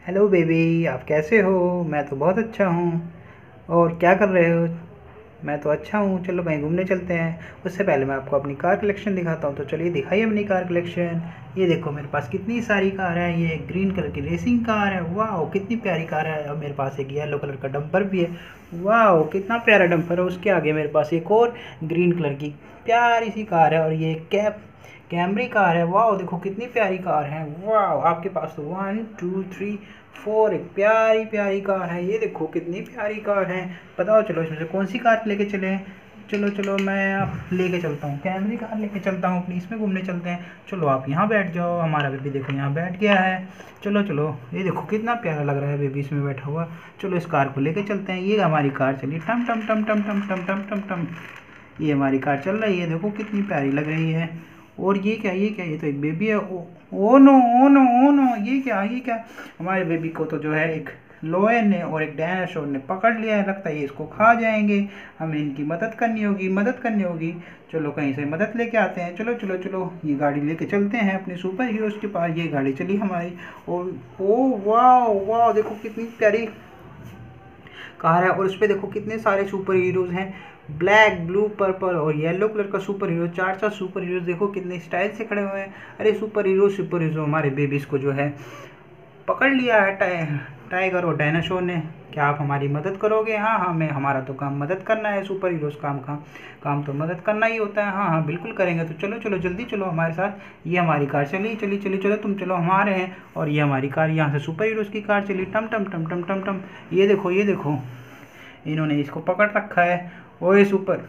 Hello baby, आप कैसे हो? मैं तो बहुत अच्छा हूँ। और क्या कर रहे हो? मैं तो अच्छा हूँ। चलो कहीं घूमने चलते हैं। उससे पहले मैं आपको अपनी कार कलेक्शन दिखाता हूँ। तो चलिए दिखाइए अपनी कार कलेक्शन। ये देखो मेरे पास कितनी सारी कार है। ये एक ग्रीन कलर की रेसिंग कार है। वाह कितनी प्यारी कार है। और मेरे पास एक येलो कलर का डंपर भी है। वाह कितना प्यारा डंपर है। उसके आगे मेरे पास एक और ग्रीन कलर की प्यारी सी कार है। और ये कैमरी कार है। वाह देखो कितनी प्यारी कार है। वाह आपके पास तो 1 2 3 4 एक प्यारी प्यारी कार है। ये देखो कितनी प्यारी कार है। बताओ चलो इसमें से कौन सी कार लेके चले? चलो चलो मैं आप लेके चलता हूँ, कैमरी कार लेके चलता हूँ अपनी। इसमें घूमने चलते हैं। चलो आप यहाँ बैठ जाओ। हमारा बेबी देखो यहाँ बैठ गया है। चलो चलो ये देखो कितना प्यारा लग रहा है बेबी इसमें बैठा हुआ। चलो इस कार को लेके चलते हैं। ये हमारी कार चली टम टम टम टम टम टम टम टम टम। ये हमारी कार चल रही है। देखो कितनी प्यारी लग रही है। और ये क्या ये तो एक बेबी है। Oh no oh no oh no, ये क्या हमारे बेबी को तो जो है एक लोयन ने और एक डायनासोर ने पकड़ लिया है। लगता है ये इसको खा जाएंगे। हमें इनकी मदद करनी होगी। चलो कहीं से मदद लेके आते हैं। चलो चलो चलो ये गाड़ी लेके चलते हैं अपने सुपर हीरोज के पास। ये गाड़ी चली हमारी। और ओ वाह वाह देखो कितनी प्यारी कार है। और उस पर देखो कितने सारे सुपर हीरोज हैं। ब्लैक ब्लू पर्पल और येलो कलर का सुपर हीरो। चार चार सुपर हीरोज देखो कितने स्टाइल से खड़े हुए हैं। अरे सुपर हीरो हमारे बेबीज को जो है पकड़ लिया है टाइगर और डायनासोर ने। क्या आप हमारी मदद करोगे? हाँ हाँ, मैं हमारा तो काम मदद करना है। सुपर हीरोज काम तो मदद करना ही होता है। हाँ हाँ बिल्कुल करेंगे। तो चलो चलो जल्दी चलो हमारे साथ। ये हमारी कार चली चली चली। चलो तुम चलो हमारे हैं। और ये हमारी कार यहाँ से सुपर हीरोज की कार चली टम टम टम टम टम टम। ये देखो इन्होंने इसको पकड़ रखा है। ओए सुपर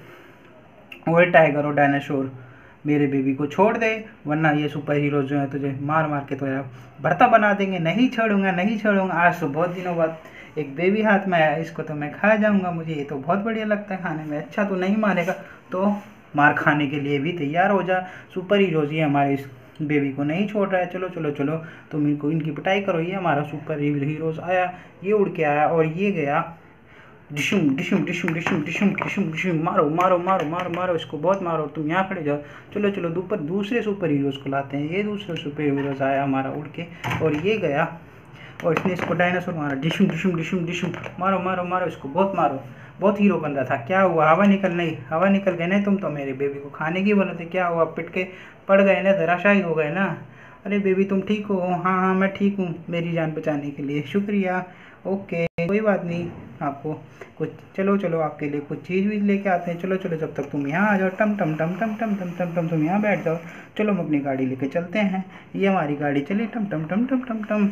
ओए टाइगर और डायनासोर, मेरे बेबी को छोड़ दे, वरना ये सुपर हीरो जो है तुझे मार मार के तो यार भरता बना देंगे। नहीं छोड़ूंगा नहीं छोड़ूंगा। आज तो बहुत दिनों बाद एक बेबी हाथ में आया, इसको तो मैं खा जाऊंगा। मुझे ये तो बहुत बढ़िया लगता है खाने में। अच्छा तो नहीं मारेगा तो मार खाने के लिए भी तैयार हो जा। सुपर हीरोज ये हमारे इस बेबी को नहीं छोड़ रहा है। चलो चलो चलो तुम इनको इनकी पिटाई करो। ये हमारा सुपर हीरोज आया, ये उड़ के आया और ये गया डिशुम डिशुम डिशुम डिशुम डिशुम डिशुम डिशुम। मारो मारो मारो मारो मारो इसको, बहुत मारो। तुम यहाँ खड़े जाओ। चलो चलो दूसरे सुपर हीरोज को लाते हैं। ये दूसरे सुपर हीरोज आया हमारा उड़ के और ये गया और इसने इसको डायनासोर मारा। डिशुम डिशुम डिशुम डिशुम। मारो मारो मारो इसको, बहुत मारो। बहुत हीरो बन रहा था। क्या हुआ? हवा निकल गई ना। तुम तो मेरे बेबी को खाने की बोले थे। क्या हुआ? पिट के पड़ गए ना, धराशायी हो गए ना। अरे बेबी तुम ठीक हो? हाँ हाँ मैं ठीक हूँ। मेरी जान बचाने के लिए शुक्रिया। ओके कोई बात नहीं। आपको कुछ चलो चलो आपके लिए कुछ चीज़ भी लेके आते हैं। चलो चलो जब तक तुम यहाँ आ जाओ। टम टम टम टम टम टम टम टम तुम यहाँ बैठ जाओ। चलो हम अपनी गाड़ी लेके चलते हैं। ये हमारी गाड़ी चली टम टम टम टम टम टम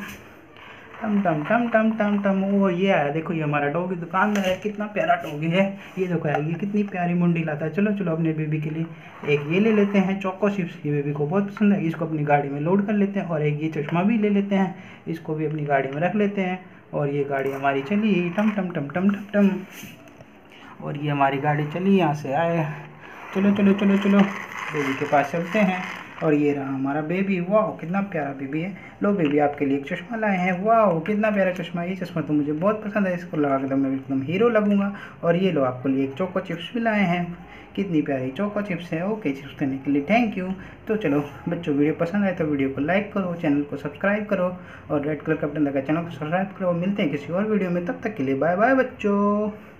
टम टम टम टम टम टम। वो ये आया देखो, ये हमारा डॉगी दुकानदार है। कितना प्यारा डॉगी है। ये देखो यार ये कितनी प्यारी मुंडी लाता है। चलो चलो अपने बेबी के लिए एक ये ले लेते हैं चोको चिप्स। ये बेबी को बहुत पसंद है। इसको अपनी गाड़ी में लोड कर लेते हैं। और एक ये चश्मा भी ले लेते हैं, इसको भी अपनी गाड़ी में रख लेते हैं। और ये गाड़ी हमारी चली टम टम टम टम टम टम। और ये हमारी गाड़ी चली, यहाँ से आए। चलो चलो चलो चलो बेबी के पास चलते हैं। और ये रहा हमारा बेबी। वाह कितना प्यारा बेबी है। लो बेबी आपके लिए एक चश्मा लाए हैं। वाह कितना प्यारा चश्मा है। ये चश्मा तो मुझे बहुत पसंद है। इसको लगा के तो मैं एकदम हीरो लगूंगा। और ये लो आपके लिए एक चोको चिप्स भी लाए हैं। कितनी प्यारी चोको चिप्स है। ओके चिप्स करने के लिए थैंक यू। तो चलो बच्चों वीडियो पसंद आए तो वीडियो को लाइक करो, चैनल को सब्सक्राइब करो और रेड कलर का बटन दबा चैनल को सब्सक्राइब करो। मिलते हैं किसी और वीडियो में, तब तक के लिए बाय बाय बच्चों।